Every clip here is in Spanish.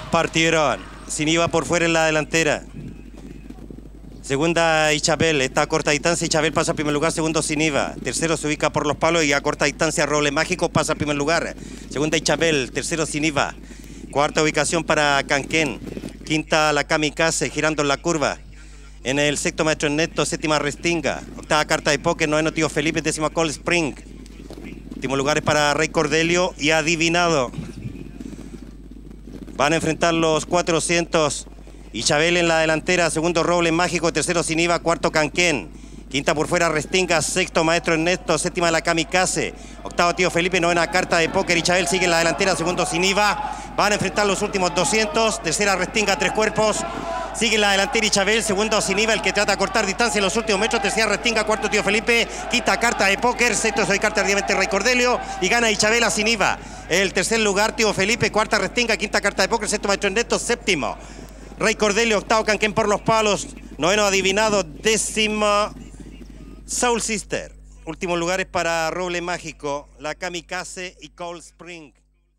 Partieron. Siniva por fuera en la delantera. Segunda Ichabel, está a corta distancia. Ichabel pasa a primer lugar, segundo Siniva. Tercero se ubica por los palos y a corta distancia Roble Mágico pasa a primer lugar. Segunda Ichabel, tercero Siniva. Cuarta ubicación para Canquén. Quinta la Kamikaze girando en la curva. En el sexto Maestro Ernesto, séptima Restinga. Octava Carta de Póker, noveno Tío Felipe, décima Cold Spring. Últimos lugares para Rey Cordelio y Adivinado. Van a enfrentar los 400. Ichabel en la delantera, segundo Roble Mágico, tercero Siniva, cuarto Canquén. Quinta por fuera Restinga, sexto Maestro Ernesto, séptima la Kamikaze. Octavo Tío Felipe, novena Carta de Póker. Ichabel sigue en la delantera, segundo Siniva. Van a enfrentar los últimos 200. Tercera Restinga, tres cuerpos. Sigue en la delantera Ichabel, segundo Siniva, el que trata de cortar distancia en los últimos metros. Tercera Restinga, cuarto Tío Felipe. Quinta Carta de Póker, sexto Soy Carta ardiamente Rey Cordelio. Y gana Ichabel a Siniva. El tercer lugar Tío Felipe, cuarta Restinga, quinta Carta de Póker, sexto Maestro Ernesto, séptimo Rey Cordelio, octavo Canquén por los palos, noveno Adivinado, décimo Soul Sister. Últimos lugares para Roble Mágico, la Kamikaze y Cold Spring.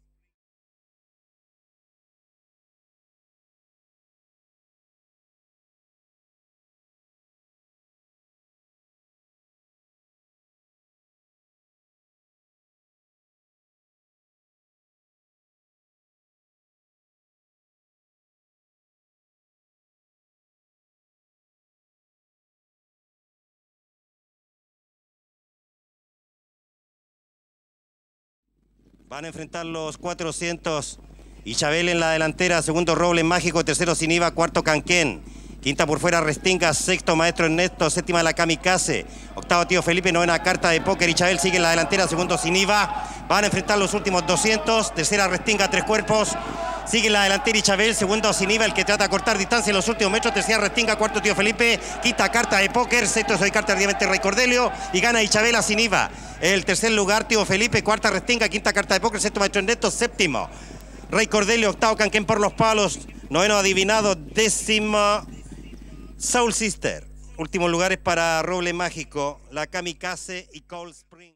Van a enfrentar los 400. Ichabel en la delantera, segundo Roble Mágico, tercero Siniva, cuarto Canquén. Quinta por fuera Restinga, sexto Maestro Ernesto, séptima la Kamikaze. Octavo Tío Felipe, novena Carta de Póker. Ichabel sigue en la delantera, segundo Siniva. Van a enfrentar los últimos 200. Tercera Restinga, tres cuerpos. Sigue en la delantera Ichabel, segundo Siniva, el que trata de cortar distancia en los últimos metros. Tercera Restinga, cuarto Tío Felipe. Quinta Carta de Póker, sexto Soy Carta ardiamente Rey Cordelio. Y gana Ichabel a Siniva. El tercer lugar Tío Felipe, cuarta Restinga, quinta Carta de Póker, sexto Maestro Ernesto, séptimo Rey Cordelio, octavo Canquén por los palos, noveno Adivinado, décimo Soul Sister. Últimos lugares para Roble Mágico, la Kamikaze y Cold Spring.